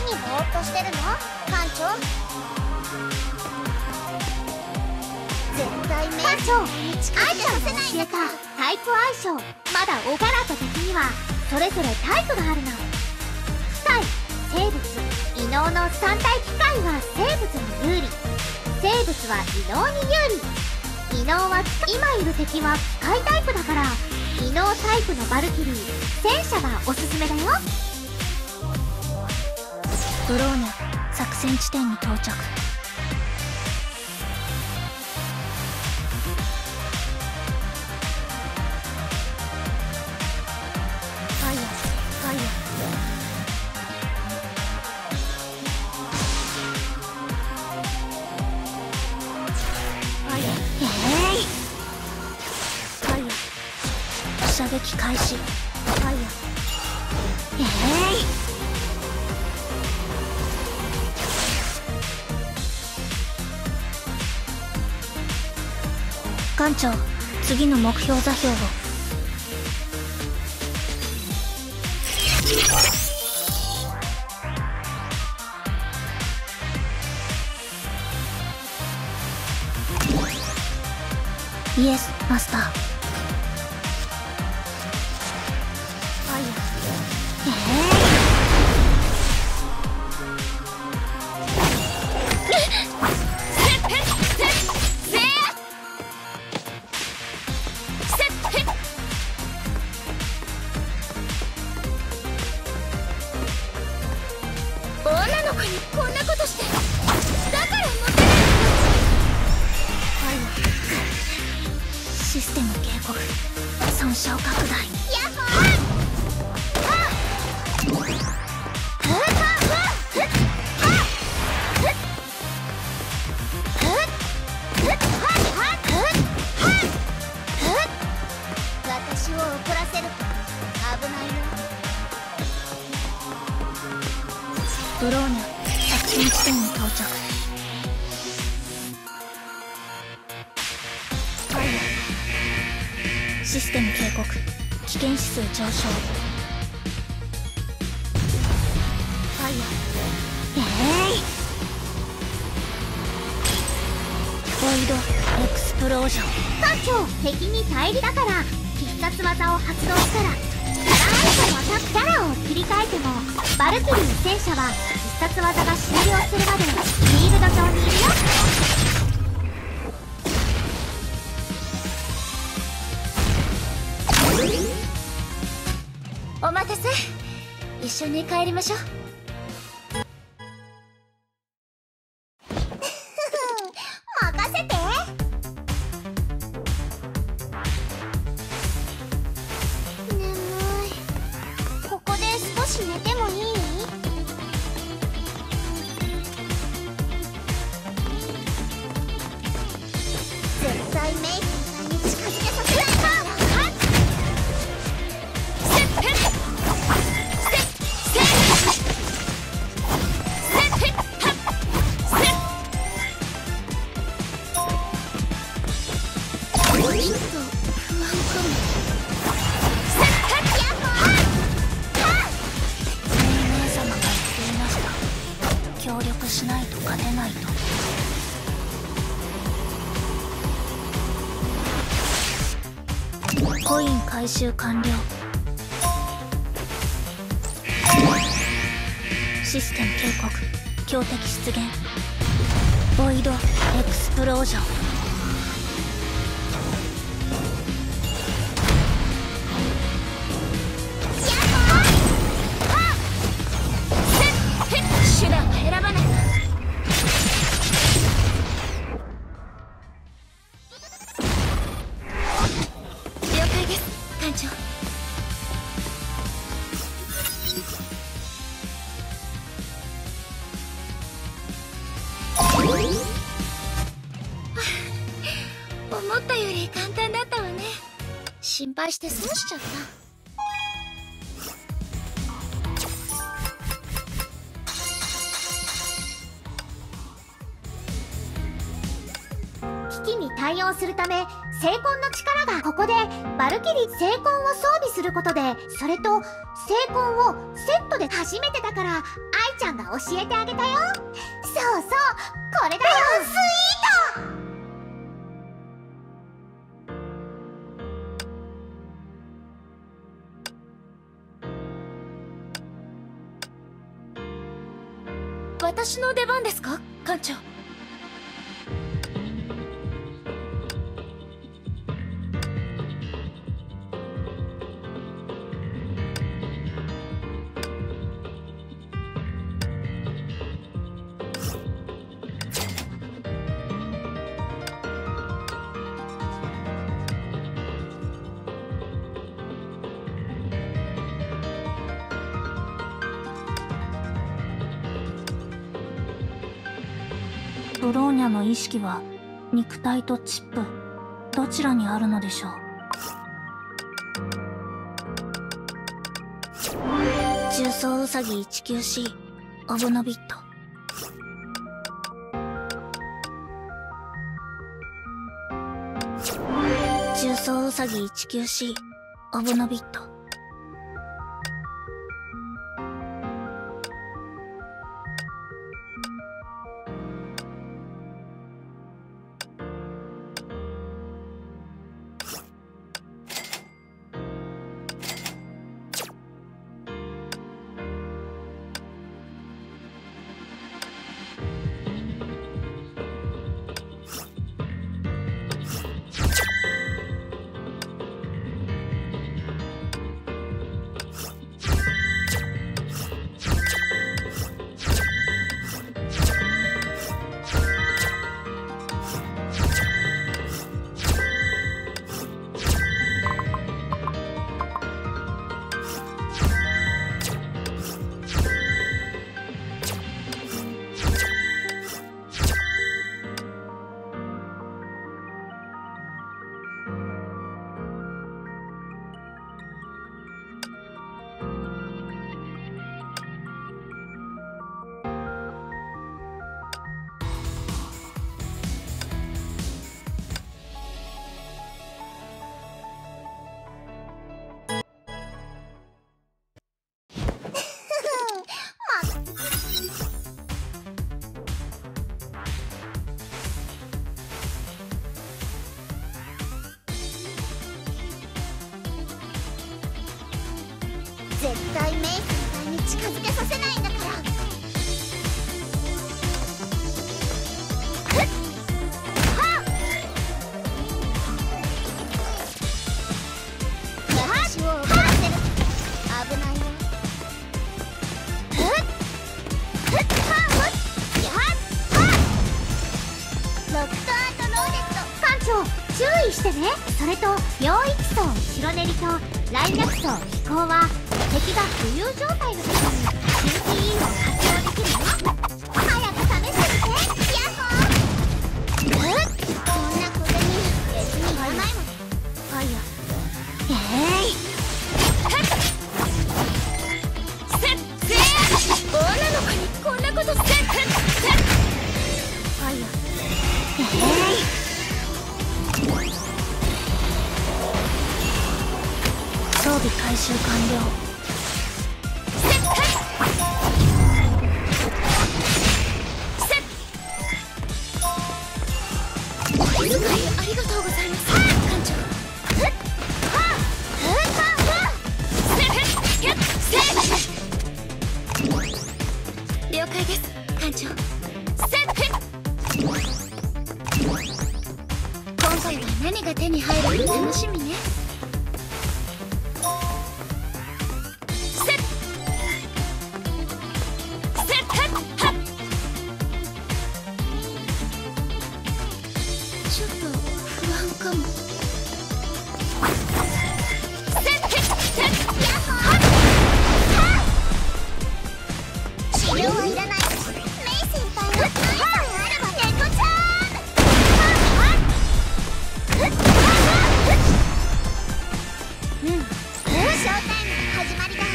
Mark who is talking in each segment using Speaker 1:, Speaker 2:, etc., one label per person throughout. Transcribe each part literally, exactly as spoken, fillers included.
Speaker 1: にぼーっとしてるの艦長。絶対メイ長アイちゃんが教えたタイプ相性。まだオガラと敵にはそれぞれタイプがあるの。不対生物異能のさん体機械は生物に有利、生物は異能に有利。異能は今いる敵は機械タイプだから異能タイプのバルキリー戦車がおすすめだよ。
Speaker 2: ブローニャ作戦地点に到着。ファイヤーファイヤーファイヤーえいファイヤー射撃開始。ファイヤーえい艦長、次の目標座標を。イエスマスター。ファイヤーえー
Speaker 1: こんなことしてだからモテないの。
Speaker 2: システム警告損傷拡大。
Speaker 1: ヤッホー私を怒らせると危ないよ。
Speaker 2: ブローニャ作戦地点に到着。ファイヤーシステム警告危険指数上昇。ファイヤーえいボイドエクスプロージョン。
Speaker 1: 艦長敵に大利だから必殺技を発動したらキャラを切り替えてもバルキリー戦車は必殺技が終了するまでフィールド上にいるよ。お待たせ、一緒に帰りましょう。任せて。少し寝てもいい？絶対メイクさんに近づけさせないか。ちょっと不安かも。
Speaker 2: 協力しないと勝てないと。コイン回収完了。システム警告強敵出現。ボイドエクスプロージョン。手段は選ばない。了解です艦長。思ったより簡単だったわね。心配して損しちゃった。危機に対応するため聖魂の力がここでバルキリー聖魂を装備することで、それと聖魂をセットで初めてだからアイ
Speaker 1: ちゃんが教えてあげたよ。そうそう、これだよ。スイート。
Speaker 2: 私の出番ですか、艦長。ブローニャの意識は肉体とチップどちらにあるのでしょう。重装ウサギ いちきゅうシー オブノビット。重装ウサギ いちきゅうシー オブノビット。絶対メイ先輩に近づけさせないんだから。私を怒らせる。危ないよ。ロクト&ローネット艦長、注意してね。それと陽一層白練りとライナク層飛行は敵が浮遊状態の時に シーピーイー を活用できるよ。早く試してみて。ヤッホー。そんな小銭別にいらないもん。ファイヤー。えい、せっせー。女の子にこんなことせっせっせっ。ファイヤー。えい、装備回収完了。お気遣いありがとうございます、艦長。了解です、艦長。今回は何が手に入るか楽しみね。ちょっと不安かも。治療はいらない。メイ先輩はナイスがあれば猫ちゃん。うん、ショータイムの始まりだ。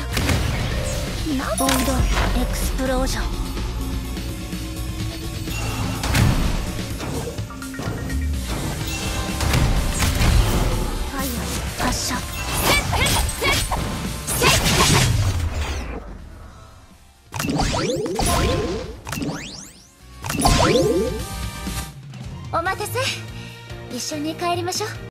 Speaker 2: ボイドエクスプロージョン。 お待たせ。一緒に帰りましょう。